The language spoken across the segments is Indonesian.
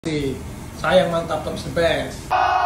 Sayang, mantap, top the best.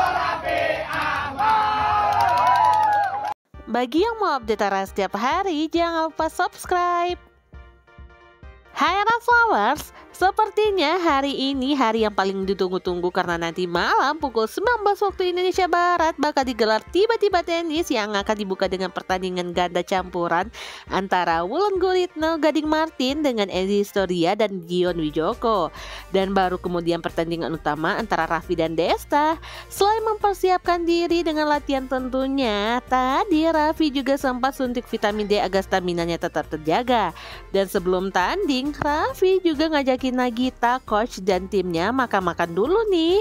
Bagi yang mau update Tara setiap hari, jangan lupa subscribe. Hai Aras Lovers, sepertinya hari ini hari yang paling ditunggu-tunggu karena nanti malam pukul 19 waktu Indonesia Barat bakal digelar tiba-tiba tenis yang akan dibuka dengan pertandingan ganda campuran antara Wulan Guritno Gading Martin dengan Edi Historia dan Gion Wijoko. Dan baru kemudian pertandingan utama antara Raffi dan Desta. Selain mempersiapkan diri dengan latihan tentunya, tadi Raffi juga sempat suntik vitamin D agar staminanya tetap terjaga. Dan sebelum tanding, Raffi juga ngajakin Nagita, coach dan timnya makan-makan dulu nih.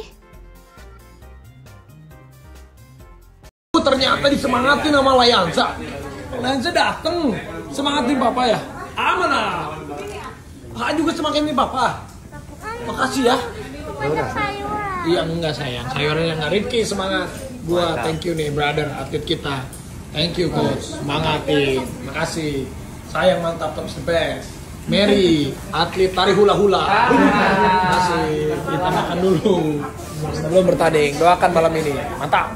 Ternyata disemangatin sama Layanza. Layanza dateng, semangatin papa ya. Aman lah. Kakak juga semangatin papa. Makasih ya. Banyak sayuran. Iya enggak sayang, sayuran yang Rifki semangat. Gua thank you nih brother atlet kita. Thank you coach, semangatin. Makasih. Sayang, mantap, top the best. Mary, atlet tari hula-hula. Makasih. Kita makan dulu sebelum bertanding. Doakan malam ini. Mantap.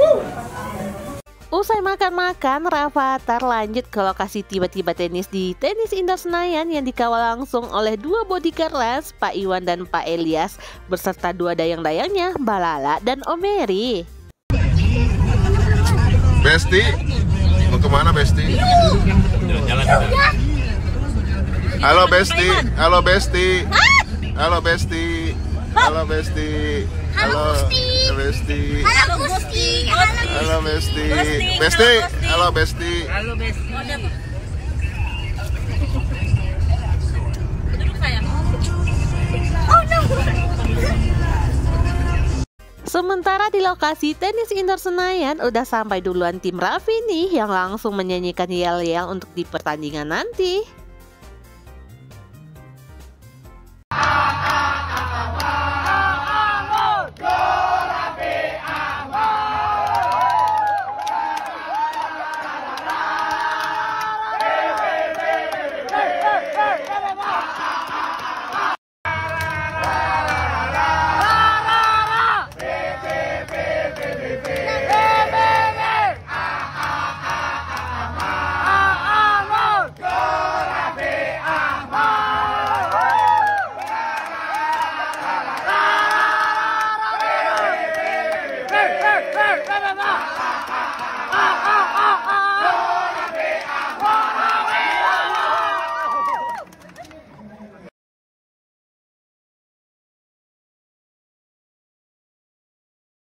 Usai makan-makan, Rafathar lanjut ke lokasi tiba-tiba tenis di Tenis Indoor Senayan yang dikawal langsung oleh dua bodyguard Les, Pak Iwan dan Pak Elias, beserta dua dayang-dayangnya, Mbak Lala dan Om Mary. Besti, mau kemana Besti? Jalan-jalan. Halo Besti, halo Besti, halo Besti, halo Besti, halo Besti, Halo Gusti. halo Besti, Besti, halo Besti. Halo Besti. Duduk sayang. Oh no. Sementara di lokasi Tenis Indoor Senayan udah sampai duluan tim Raffi nih yang langsung menyanyikan yel-yel untuk di pertandingan nanti.